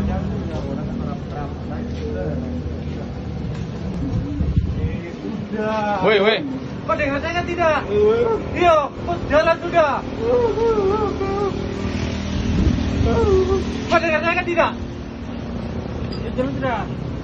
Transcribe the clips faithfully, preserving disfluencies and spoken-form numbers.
Woi, woi. Kau dengar saya tidak? Iya, kau jalan sudah. Kau dengar saya tidak? Ya, jalan sudah.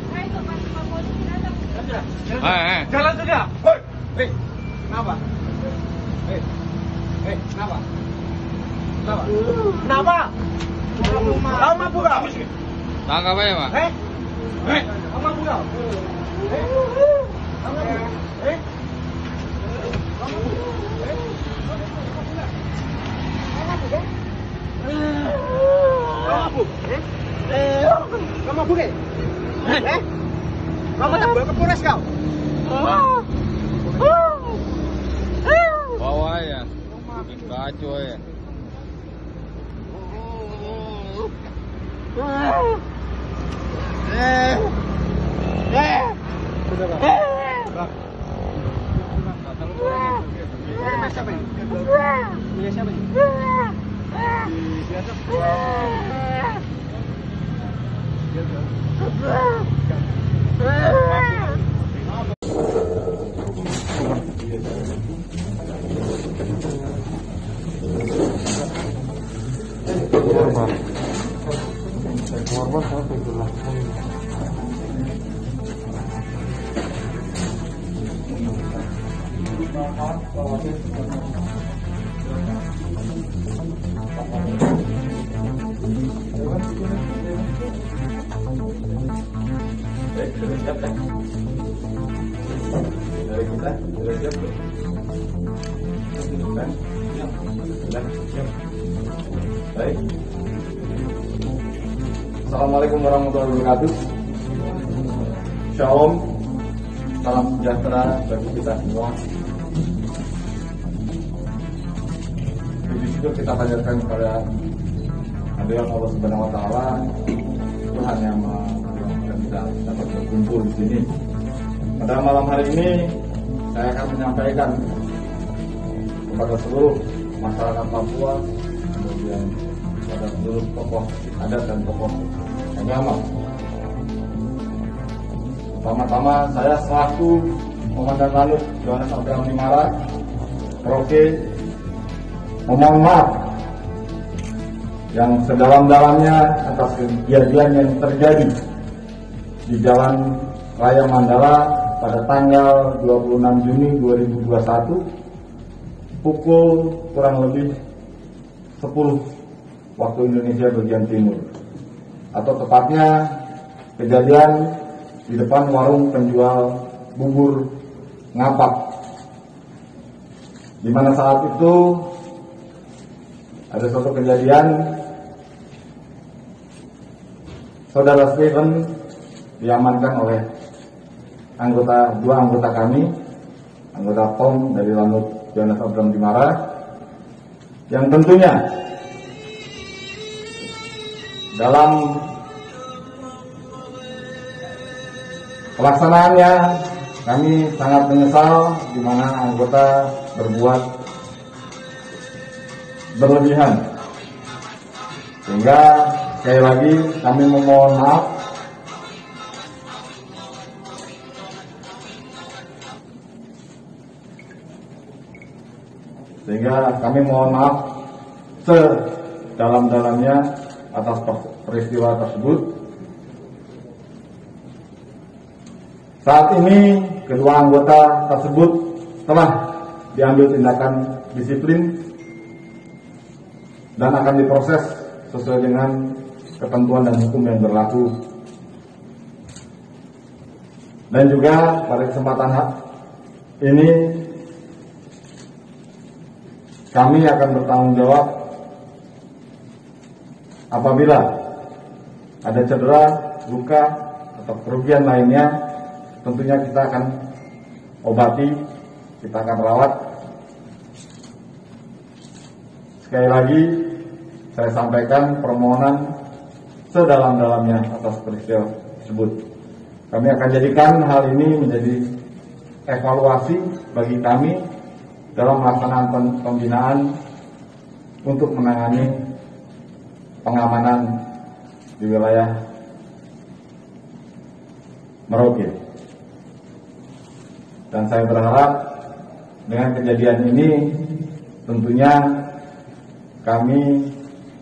Eh, eh. Jalan sudah. Hei, hei, kenapa? Hei, hei, kenapa? Kenapa? Kenapa? Kamu mabuk kau? Tangkap aja, Pak. Hei, hei, kamu mabuk kau? Hei, kamu mabuk? Hei, kamu mabuk? Hei, kamu mabuk? Kamu mabuk? Eh, kamu mabuk? Eh, kamu tak bawa ke Polres kau? Bawa ya. Bikin kacau ya. Eh, eh, siapa ini? Punya siapa ini? Korban, korban sampai gelas. Baik, sudah siap kan? Dari kita sudah siap belum? Sudah, sudah siap. Baik. Assalamualaikum warahmatullahi wabarakatuh. Shalom, salam sejahtera bagi kita semua. Puji syukur kita panjatkan kepada hadirat Allah Subhanahu Wa Taala, Tuhan yang memperkenankan kita dapat berkumpul di sini. Pada malam hari ini saya akan menyampaikan kepada seluruh masyarakat Papua, kemudian kepada seluruh tokoh adat dan tokoh agama. Pertama-tama saya selaku Komandan Lanut Johannes Abraham Dimara, Roke, memohon maaf yang sedalam-dalamnya atas kejadian yang terjadi di Jalan Raya Mandala pada tanggal dua puluh enam Juni dua ribu dua puluh satu pukul kurang lebih sepuluh waktu Indonesia bagian timur, atau tepatnya kejadian di depan warung penjual bubur ngapak, di mana saat itu ada suatu kejadian saudara Steven diamankan oleh anggota dua anggota kami, anggota P O M dari Lanut Johannes Abraham Dimara, yang tentunya dalam pelaksanaannya kami sangat menyesal di mana anggota berbuat berlebihan, sehingga sekali lagi kami memohon maaf sehingga kami mohon maaf sedalam-dalamnya atas peristiwa tersebut. Saat ini kedua anggota tersebut telah diambil tindakan disiplin dan akan diproses sesuai dengan ketentuan dan hukum yang berlaku. Dan juga pada kesempatan ini kami akan bertanggung jawab apabila ada cedera, luka, atau kerugian lainnya. Tentunya kita akan obati, kita akan rawat. Sekali lagi saya sampaikan permohonan sedalam-dalamnya atas peristiwa tersebut. Kami akan jadikan hal ini menjadi evaluasi bagi kami dalam melaksanakan pembinaan untuk menangani pengamanan di wilayah Merauke. Dan saya berharap dengan kejadian ini tentunya kami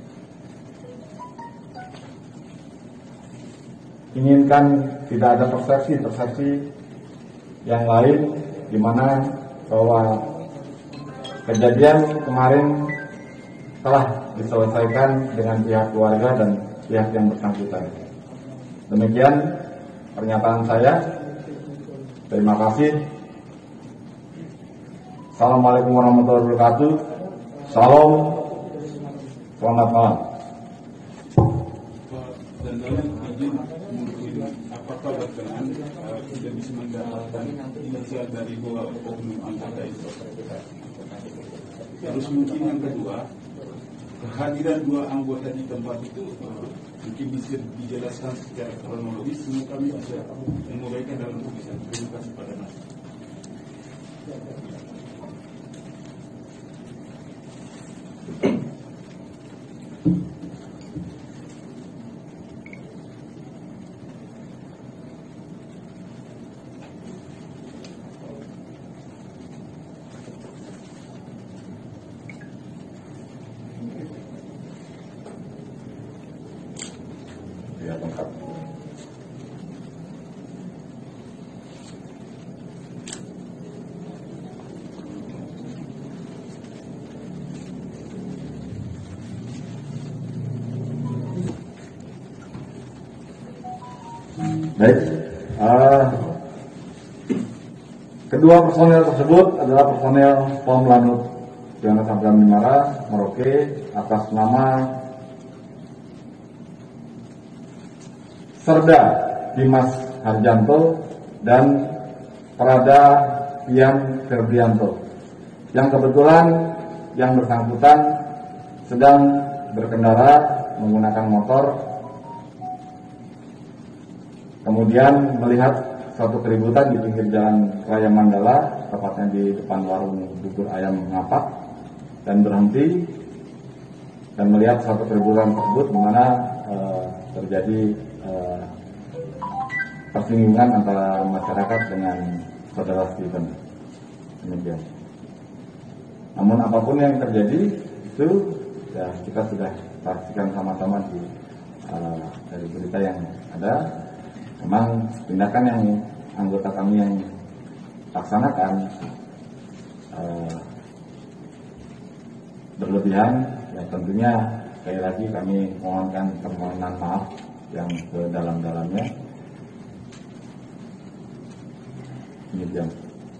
inginkan tidak ada persepsi-persepsi yang lain di mana bahwa kejadian kemarin telah diselesaikan dengan pihak keluarga dan pihak yang bersangkutan. Demikian pernyataan saya. Terima kasih. Assalamualaikum warahmatullahi wabarakatuh. Salam. Selamat malam. Dan dalam izin mungkin apakah berkenan uh, tidak bisa mendapatkan inisial dari dua oknum anggota itu? Terus mungkin yang kedua, kehadiran dua anggota di tempat itu uh, mungkin bisa dijelaskan secara kronologis sehingga kami bisa menguraikan dalam tulisan. Terima kasih pada Mas. Ya, lengkap. Baik, uh, kedua personel tersebut adalah personel Pom Lanut Yohanes Abraham Nimara, Merauke, atas nama Serda Dimas Harjanto dan Prada Pian Ferdianto, yang kebetulan yang bersangkutan sedang berkendara menggunakan motor, kemudian melihat suatu keributan di pinggir jalan Raya Mandala, tepatnya di depan warung bubur ayam Ngapak, dan berhenti dan melihat suatu keributan tersebut di mana uh, terjadi uh, persinggungan antara masyarakat dengan saudara Steven. Demikian. Namun apapun yang terjadi itu ya kita sudah saksikan sama-sama di uh, dari berita yang ada. Memang tindakan yang anggota kami yang laksanakan uh, berlebihan, yang tentunya sekali lagi kami mohonkan permohonan maaf yang sedalam-dalamnya. Demikian.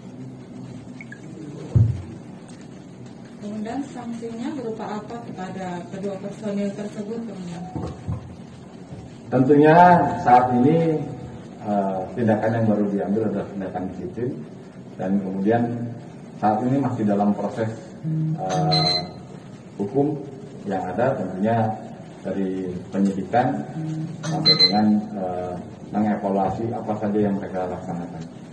Kemudian sanksinya berupa apa kepada kedua personil tersebut, kemudian? Tentunya saat ini uh, tindakan yang baru diambil adalah tindakan disiplin, dan kemudian saat ini masih dalam proses uh, hukum yang ada, tentunya dari penyidikan sampai dengan uh, mengevaluasi apa saja yang mereka laksanakan.